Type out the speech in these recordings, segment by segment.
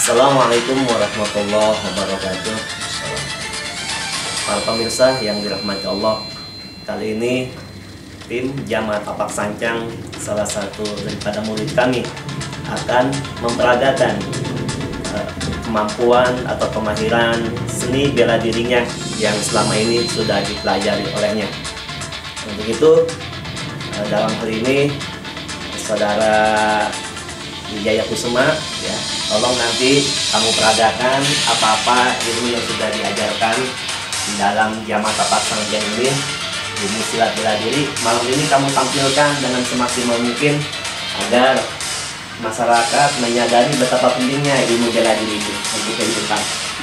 Assalamualaikum warahmatullahi wabarakatuh. Para pemirsa yang dirahmati Allah, kali ini tim Jamaah Tapak Sancang, salah satu daripada murid kami, akan memperagakan kemampuan atau kemahiran seni bela dirinya yang selama ini sudah dipelajari olehnya. Untuk itu, dalam hal ini Saudara Wijaya Kusuma, ya, tolong nanti kamu peragakan apa-apa ilmu yang sudah diajarkan di dalam Jamaah Tapak Sancang ini, ilmu silat bela diri. Malam ini kamu tampilkan dengan semaksimal mungkin agar masyarakat menyadari betapa pentingnya ilmu bela diri itu untuk kehidupan.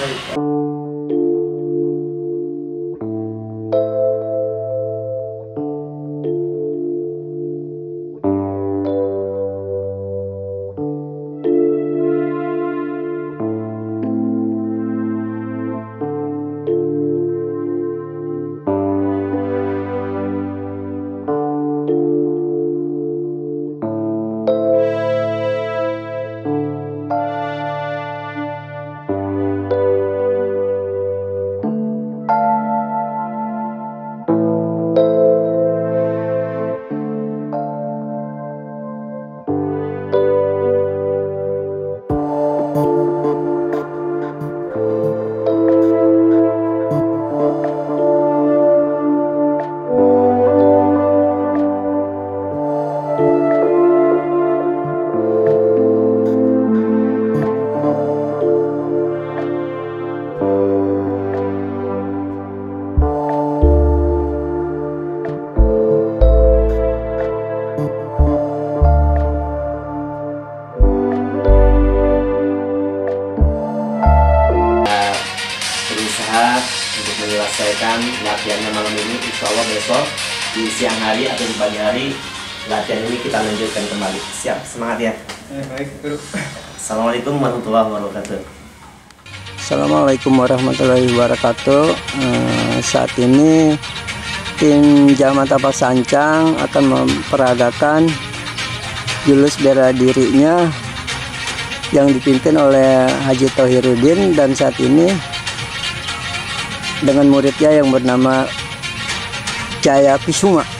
Untuk menyelesaikan latihannya malam ini, insya Allah besok di siang hari atau di pagi hari latihan ini kita lanjutkan kembali. Siap, semangat ya. Baik, Guru. Assalamualaikum warahmatullahi wabarakatuh. Assalamualaikum warahmatullahi wabarakatuh. Saat ini tim Jamaah Tapak Sancang akan memperagakan jurus bela dirinya yang dipimpin oleh Haji Tauhirudin, dan saat ini dengan muridnya yang bernama Jaya Kusuma.